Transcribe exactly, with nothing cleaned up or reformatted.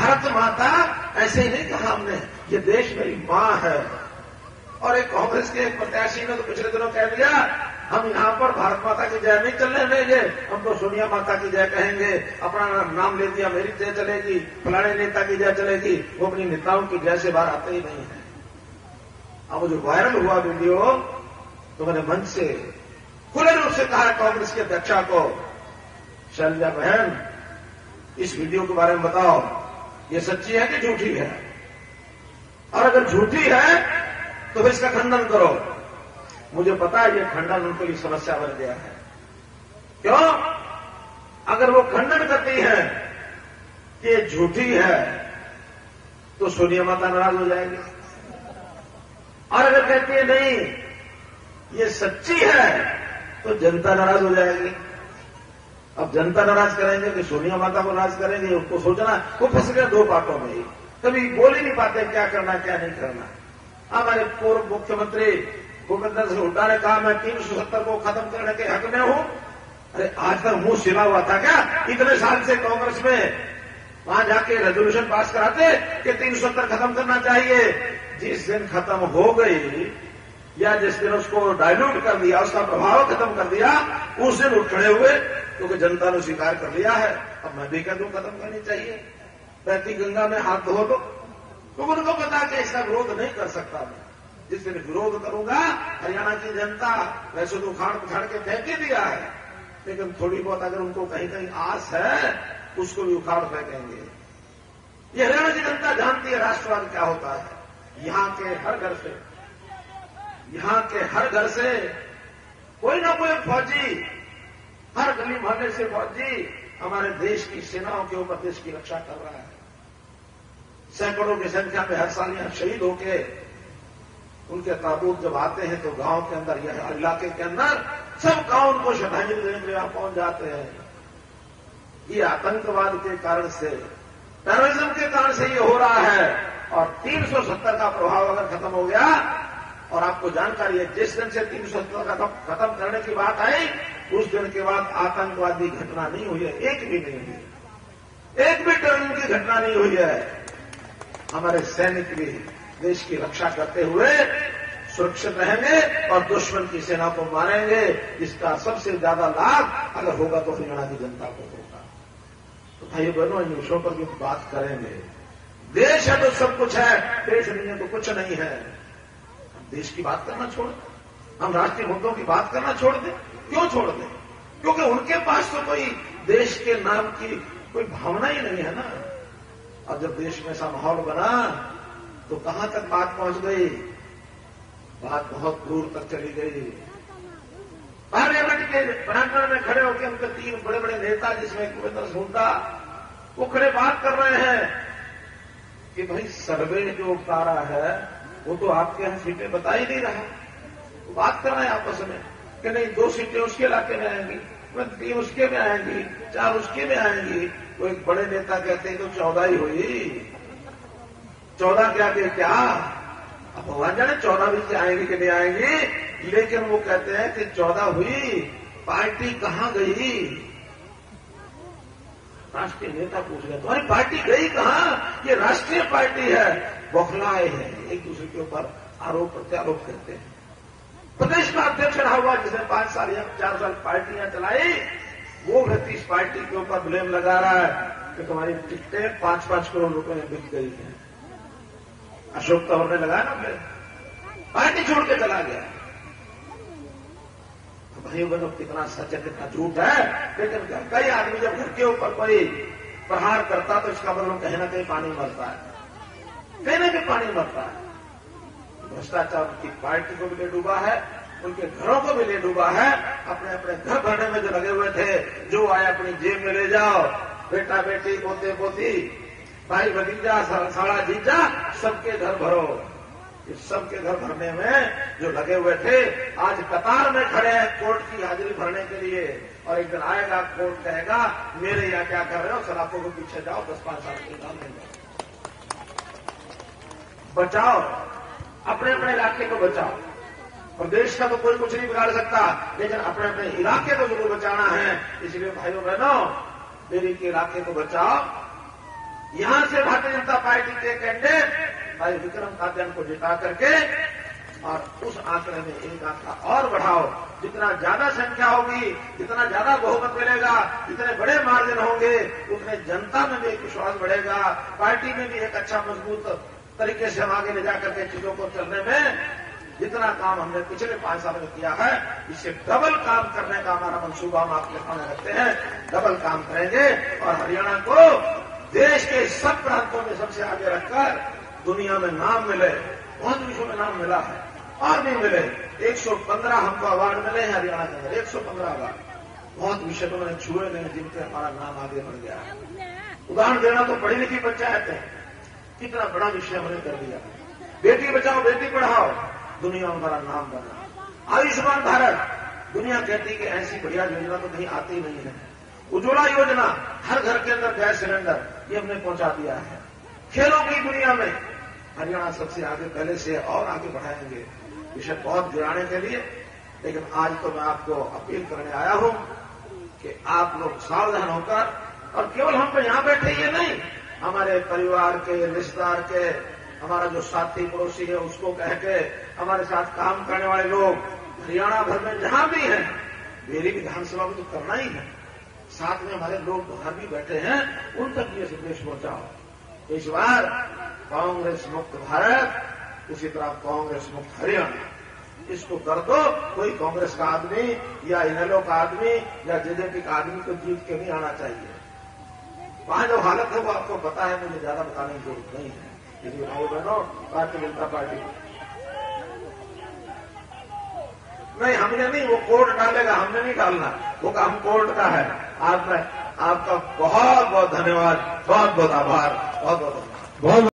भारत माता ऐसे ही नहीं कहा हमने, ये देश मेरी मां है। और एक कांग्रेस के एक प्रत्याशी ने तो पिछले दिनों कह दिया, हम यहां पर भारत माता की जय नहीं चलने देंगे, हम तो सोनिया माता की जय कहेंगे। अपना नाम ले दिया, मेरी जय चलेगी, फलाने नेता की जय चलेगी। वो अपनी नेताओं की जय से बाहर आते ही नहीं है। अब जो वायरल हुआ वीडियो, तो मैंने मंच से खुले रूप से कहा कांग्रेस के अध्यक्षा को, शैलजा बहन, इस वीडियो के बारे में बताओ, ये सच्ची है कि झूठी है? और अगर झूठी है तो फिर इसका खंडन करो। मुझे पता है ये खंडन उनके लिए समस्या बन गया है। क्यों? अगर वो खंडन करती है कि ये झूठी है तो सोनिया माता नाराज हो जाएगी, और अगर कहती है नहीं ये सच्ची है तो जनता नाराज हो जाएगी। अब जनता नाराज करेंगे कि सोनिया माता को नाराज करेंगे, उसको सोचना, वो फंस गया दो बातों में ही, कभी बोल ही नहीं पाते क्या करना क्या नहीं करना। हमारे पूर्व मुख्यमंत्री भूपेंद्र सिंह हुड्डा ने कहा मैं तीन सौ सत्तर को खत्म करने के हक में हूं। अरे आज तक मुंह सिला हुआ था क्या? इतने साल से कांग्रेस में वहां जाके रेजोल्यूशन पास कराते कि तीन सौ सत्तर खत्म करना चाहिए। जिस दिन खत्म हो गई या जिस दिन उसको डाइल्यूट कर दिया, उसका प्रभाव खत्म कर दिया, उस दिन उठ खड़े हुए क्योंकि जनता ने स्वीकार कर लिया है। अब मैं भी कह दूं खत्म करनी चाहिए, बहती गंगा में हाथ धो लो। तो उनको पता कि इसका विरोध नहीं कर सकता मैं। जिस दिन विरोध करूंगा, हरियाणा की जनता वैसे तो उखाड़ पुखाड़ के फेंक ही दिया है, लेकिन थोड़ी बहुत अगर उनको कहीं कहीं आस है उसको भी उखाड़ फेंकेंगे। ये हरियाणा की जनता जानती है राष्ट्रवाद क्या होता है। यहां के हर घर से यहां के हर घर से कोई ना कोई फौजी, हर गली मोहल्ले से फौजी हमारे देश की सेनाओं के ऊपर देश की रक्षा कर रहा है। सैकड़ों की संख्या में हर साल यहां शहीद होके उनके ताबूत जब आते हैं तो गांव के अंदर, यह इलाके के अंदर सब गांव उनको श्रद्धांजलि देने के लिए यहां पहुंच जाते हैं। ये आतंकवाद के कारण से, टेररिज्म के कारण से ये हो रहा है। और तीन सौ सत्तर का प्रभाव अगर खत्म हो गया, और आपको जानकारी है जिस दिन से तीन सौ सत्तर का खत्म करने की बात आई, उस दिन के बाद आतंकवादी घटना नहीं हुई है, एक भी नहीं हुई, एक भी टेररिज्म की घटना नहीं हुई है। हमारे सैनिक भी देश की रक्षा करते हुए सुरक्षित रहेंगे और दुश्मन की सेना को मारेंगे। इसका सबसे ज्यादा लाभ अगर होगा तो हरियाणा की जनता को होगा। तो भाई बहनों, इन विषयों पर भी बात करेंगे। देश है तो सब कुछ है, देश नहीं है तो कुछ नहीं है। हम देश की बात करना छोड़ दें, हम राष्ट्रीय मुद्दों की बात करना छोड़ दें। क्यों छोड़ दें? क्योंकि उनके पास तो कोई देश के नाम की कोई भावना ही नहीं है ना। और जब देश में ऐसा माहौल बना तो कहां तक बात पहुंच गई? बात बहुत दूर तक चली गई। पार्लियामेंट के प्रांगण में खड़े होकर उनके तीन बड़े बड़े नेता, जिसमें भूपेंद्र सिंह हुड्डा, वो खड़े बात कर रहे हैं कि भाई सर्वे जो उतारा है वो तो आपके यहां सीटें बता ही नहीं रहा। तो बात कर रहे हैं आपस में कि नहीं दो सीटें उसके इलाके में आएंगी, तीन उसके में आएंगी, चार उसके में आएंगी। तो एक बड़े नेता कहते हैं तो चौदह ही हुई। चौदह क्या के क्या? अब भगवान जाने चौदह भी आएंगी कि नहीं आएंगी, लेकिन वो कहते हैं कि चौदह हुई, पार्टी कहां गई? राष्ट्रीय नेता पूछ रहे तुम्हारी पार्टी गई कहां? ये राष्ट्रीय पार्टी है। बौखलाए हैं, एक दूसरे के ऊपर आरोप प्रत्यारोप करते हैं। प्रदेश का अध्यक्ष रहा हुआ जिसने पांच साल या चार साल पार्टियां चलाई, वो व्यक्ति इस पार्टी के ऊपर ब्लेम लगा रहा है कि तुम्हारी टिकटें पांच पांच करोड़ रुपए में बिक गई हैं। अशोक तंवर ने लगाया ना ब्लेम, पार्टी छोड़ के चला गया। तो भाई बहनों, कितना सच है कितना झूठ है। लेकिन कई आदमी जब घर के ऊपर कोई प्रहार करता तो इसका मतलब कहीं ना कहीं पानी मरता है, कहीं ना कहीं पानी मरता है। भ्रष्टाचार की पार्टी को भी ले डूबा है, उनके घरों को भी ले डूबा है। अपने अपने घर भरने में जो लगे हुए थे, जो आए अपनी जेब में ले जाओ, बेटा बेटी पोते पोती भाई भतीजा साड़ा जीजा सबके घर भरो। इस सबके घर भरने में जो लगे हुए थे, आज कतार में खड़े हैं कोर्ट की हाजिरी भरने के लिए। और एक दिन आएगा कोर्ट कहेगा मेरे यहाँ क्या कर रहे हो, सलाखों के पीछे जाओ, दस पांच साल के काम नहीं बचाओ, अपने अपने इलाके को बचाओ। प्रदेश का तो कोई कुछ नहीं बिगाड़ सकता, लेकिन अपने अपने इलाके को जरूर बचाना है। इसलिए भाइयों बहनों, मेरे के इलाके को बचाओ, यहां से भारतीय जनता पार्टी के कैंडिडेट भाई विक्रम कादियान को जिता करके और उस आंकड़े में एक आंकड़ा और बढ़ाओ। जितना ज्यादा संख्या होगी, जितना ज्यादा बहुमत मिलेगा, जितने बड़े मार्जिन होंगे, उतने जनता में भी एक विश्वास बढ़ेगा, पार्टी में भी एक अच्छा मजबूत तरीके से हम आगे ले जाकर के चीजों को चलने में जितना काम हमने पिछले पांच साल में किया है, इससे डबल काम करने का हमारा मंसूबा हम आपके सामने रखते हैं। डबल काम करेंगे और हरियाणा को देश के सब प्रांतों में सबसे आगे रखकर दुनिया में नाम मिले। बहुत विश्व में नाम मिला है और भी मिले। एक सौ पंद्रह हमको अवार्ड मिले हैं हरियाणा के अंदर, एक सौ पंद्रह अवार्ड। बहुत विषय तो मैंने छुए गए जिनके हमारा नाम आगे बढ़ गया है। उदाहरण देना तो पढ़ी लिखी पंचायत है, कितना बड़ा विषय हमने कर दिया। बेटी बचाओ बेटी पढ़ाओ, दुनिया में हमारा नाम बना। आयुष्मान भारत, दुनिया कहती कि ऐसी बढ़िया योजना तो कहीं आती नहीं है। उज्ज्वला योजना, हर घर के अंदर गैस सिलेंडर, ये हमने पहुंचा दिया है। खेलों की दुनिया में हरियाणा सबसे आगे, पहले से और आगे बढ़ाएंगे। विषय बहुत गिराने के लिए, लेकिन आज तो मैं आपको अपील करने आया हूं कि आप लोग सावधान होकर, और केवल हम तो यहां बैठे ये नहीं, हमारे परिवार के, रिश्तेदार के, हमारा जो साथी पड़ोसी है उसको कह के, हमारे साथ काम करने वाले लोग हरियाणा भर में जहां भी हैं, मेरी विधानसभा में तो करना ही है। साथ में हमारे लोग बाहर भी बैठे हैं, उन तक ये संदेश पहुंचाओ। इस बार कांग्रेस मुक्त भारत, उसी तरह कांग्रेस मुक्त हरियाणा, इसको कर दो। कोई कांग्रेस का आदमी या इनेलो का आदमी या जेजेपी का आदमी को जीत के नहीं आना चाहिए। वहां जो हालत है वो आपको पता है, मुझे ज्यादा बताने की जरूरत नहीं है। इसलिए भाई बहनों, भारतीय जनता पार्टी नहीं, हमने नहीं, वो कोर्ट डालेगा, हमने नहीं डालना, वो काम कोर्ट का है। आप आपका बहुत बहुत धन्यवाद, बहुत बहुत आभार, बहुत बहुत धन्यवाद।